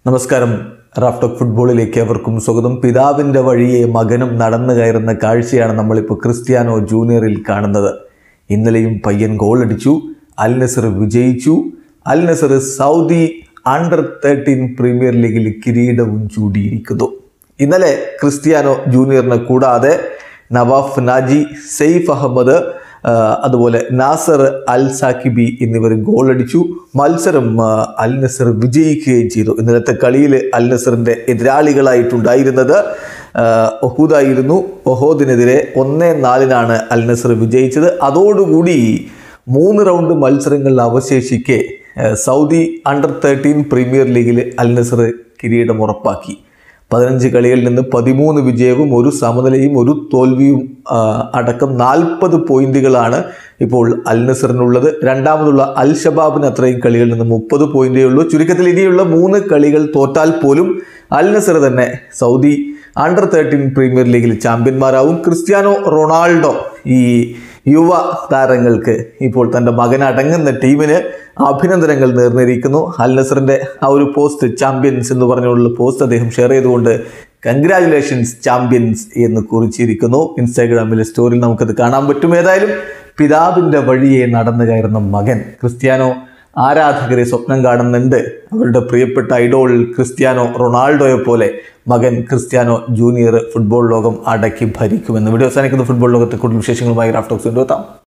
നമസ്കാരം. റാഫ്റ്റോക്ക് ഫുട്ബോളിലേക്ക് അവർക്കും സ്വാഗതം. പിതാവിൻ്റെ വഴിയെ മകനും നടന്നു കയറുന്ന കാഴ്ചയാണ് നമ്മളിപ്പോൾ ക്രിസ്ത്യാനോ ജൂനിയറിൽ കാണുന്നത്. ഇന്നലെയും പയ്യൻ ഗോളടിച്ചു, അൽ നസർ വിജയിച്ചു. Al Nassr Saudi under 13 premier ലീഗിൽ കിരീടവും ചൂടിയിരിക്കുന്നു. ഇന്നലെ ക്രിസ്ത്യാനോ ജൂനിയറിനെ കൂടാതെ നവാഫ് നാജി, സെയ്ഫ് അഹമ്മദ്, അതുപോലെ നാസർ അൽ സാക്കിബി എന്നിവർ ഗോളടിച്ചു. മത്സരം അൽ നസർ വിജയിക്കുകയും ചെയ്തു. ഇന്നലത്തെ കളിയിൽ അൽ നസറിൻ്റെ എതിരാളികളായിട്ടുണ്ടായിരുന്നത് ഒഹൂദായിരുന്നു. ഒഹോദിനെതിരെ 1-4 അൽ നസർ വിജയിച്ചത്. അതോടുകൂടി 3 റൗണ്ട് മത്സരങ്ങളിൽ അവശേഷിക്കെ സൗദി അണ്ടർ 13 പ്രീമിയർ ലീഗിൽ അൽ നസർ കിരീടം ഉറപ്പാക്കി. 15 കളികളിൽ നിന്ന് 13 വിജയവും 1 സമനിലയും 1 തോൽവിയും അടക്കം 40 പോയിന്റുകളാണ് ഇപ്പോൾ അൽ നസറിനുള്ളത്. രണ്ടാമതുള്ള അൽ ഷബാബിന് അത്രയും കളികളിൽ നിന്ന് 30 പോയിന്റേ ഉള്ളൂ. ചുരുക്കത്തിൽ ഇനിയുള്ള 3 കളികൾ തോറ്റാൽ പോലും അൽ നസർ തന്നെ സൗദി അണ്ടർ 13 പ്രീമിയർ ലീഗിൽ ചാമ്പ്യന്മാരാവും. ക്രിസ്ത്യാനോ റൊണാൾഡോ ഈ യുവ താരങ്ങൾക്ക് ഇപ്പോൾ തൻ്റെ മകനടങ്ങുന്ന ടീമിന് അഭിനന്ദനങ്ങൾ നേർന്നിരിക്കുന്നു. അൽ നസറിൻ്റെ ആ ഒരു പോസ്റ്റ്, ചാമ്പ്യൻസ് എന്ന് പറഞ്ഞുള്ള പോസ്റ്റ് അദ്ദേഹം ഷെയർ ചെയ്തുകൊണ്ട് കൺഗ്രാജുലേഷൻസ് ചാമ്പ്യൻസ് എന്ന് കുറിച്ചിരിക്കുന്നു. ഇൻസ്റ്റാഗ്രാമിലെ സ്റ്റോറിയിൽ നമുക്കത് കാണാൻ പറ്റും. ഏതായാലും പിതാവിൻ്റെ വഴിയെ നടന്നു കയറുന്ന മകൻ. ക്രിസ്ത്യാനോ ആരാധകരെ സ്വപ്നം കാണുന്നുണ്ട്. അവരുടെ പ്രിയപ്പെട്ട ഐഡോൾ ക്രിസ്ത്യാനോ റൊണാൾഡോയെ പോലെ മകൻ ക്രിസ്ത്യാനോ ജൂനിയർ ഫുട്ബോൾ ലോകം അടക്കി ഭരിക്കുമെന്ന്. വീഡിയോ അവസാനിക്കുന്ന ഫുട്ബോൾ ലോകത്തെ കൂടുതൽ വിശേഷങ്ങളുമായി റാഫ്റ്റോക്സ് കൊണ്ടുവെത്താം.